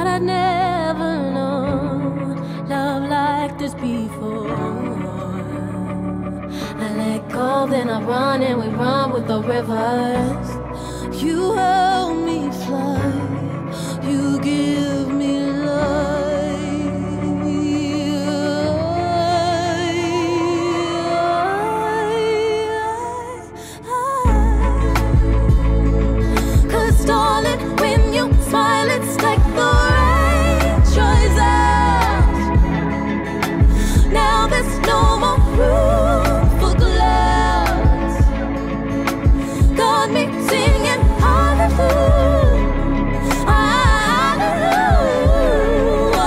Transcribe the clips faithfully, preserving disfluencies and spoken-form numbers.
thought I'd never know love like this before. I let go, then I run, and we run with the rivers. You help me fly, you give me life. 'Cause darling, when you smile, it's like the rain dries out. Now there's no more room for clouds. Got me singing hallelujah, hallelujah.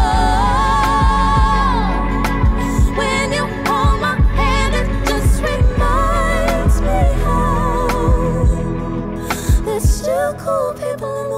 When you hold my hand, it just reminds me how there's still cool people in